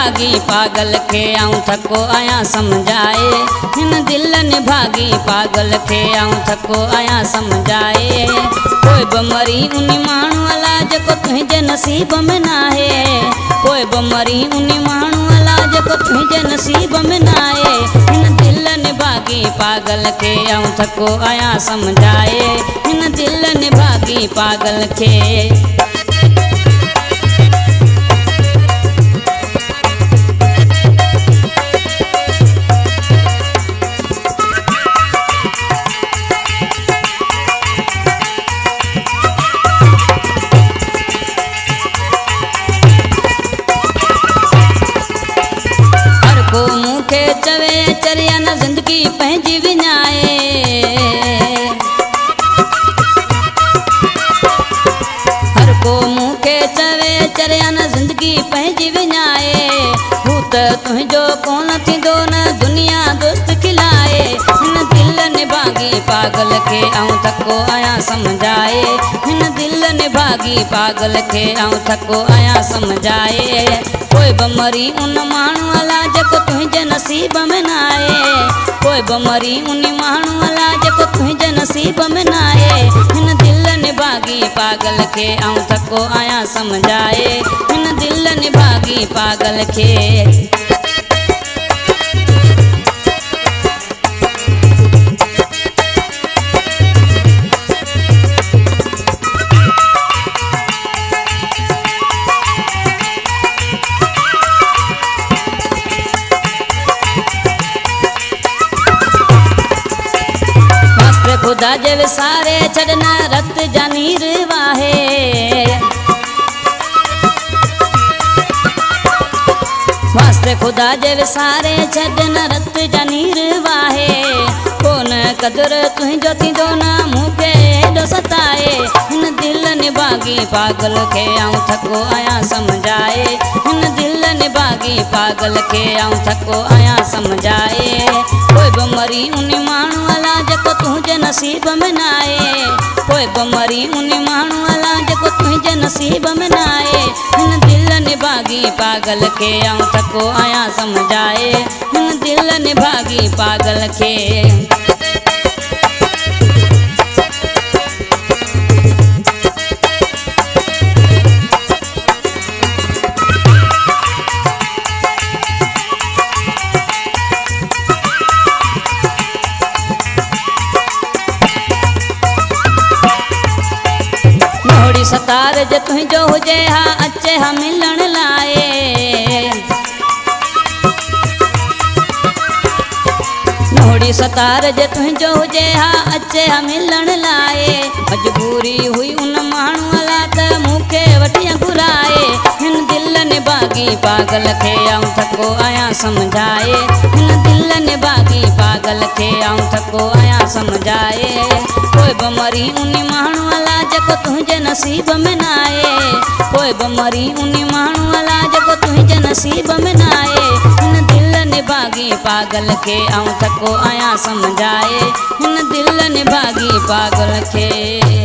निभागी पागल खे आऊं थको आया समझाए। हिन दिल निभागी पागल खे आऊं थको आया समझाए। कोई बमरी उनी माण्हू अला जेको तुंहिंजे नसीब में नाहे। कोई बमरी उनी माण्हू अला जेको तुंहिंजे नसीब में नाहे। हिन दिल निभागी पागल खे आऊं थको आया समझाए। हिन दिल निभागी पागल खे। मूंखे चवे चरिया न ज़िंदगी पंहिंजी विञाए। हर को मूंखे चवे चरिया न ज़िंदगी पंहिंजी विञाए। हू त तुंहिंजो कोन थींदो न दुनिया दोस्त खिलाए। हिन दिल निभागी पागल खे आऊं थको आया समझाए। हिन दिल निभागी पागल खे आऊं थको आया समझाए। कोई बमरी उन माण्हू अला जेको तुंहिंजे नसीब में नाहे। कोई बमरी उन माण्हू अला जेको तुंहिंजे नसीब में नाहे। हिन दिल निभागी पागल खे आऊं थको आया समझाए। हिन दिल निभागी पागल खे। खुदा जे विसारे छड़ना रत जानीर वाहे। वास्ते खुदा जे विसारे छड़ना रत जानीर वाहे। कोन कदर तुंहिंजो थींदो न मूंखे एॾो सताए। हिन दिल निभागी पागल खे आऊं थको आया समझाए। हिन दिल निभागी पागल खे आऊं थको आया समझाए। कोई बमरी उन माण्हू अला जेको तुंहिंजे नसीब में नाहे। कोई बमरी उन माण्हू अला जेको तुंहिंजे नसीब में नाहे। हिन दिल निभागी पागल खे आऊं थको आया समझाए। हिन दिल निभागी पागल खे। सतार जे तुंहिंजो हुजे हा अचे हा मिलण लाए। नोड़ी सतार जे तुंहिंजो हुजे हा अचे हा मिलण लाए। मजबूरी हुई उन माण्हू अला त मूंखे वठी घुराए। हिन दिल निभागी पागल खे आऊं थको आया समझाए। हिन दिल निभागी पागल खे आऊं थको आया समझाए। कोई बमरी उन माण्हू अला जेको तुंहिंजे नसीब में नाहे। कोई बमरी उन माण्हू अला जेको तुंहिंजे नसीब में नाहे। हिन दिल निभागी पागल खे आऊं थको आया समझाए। हिन दिल निभागी पागल खे।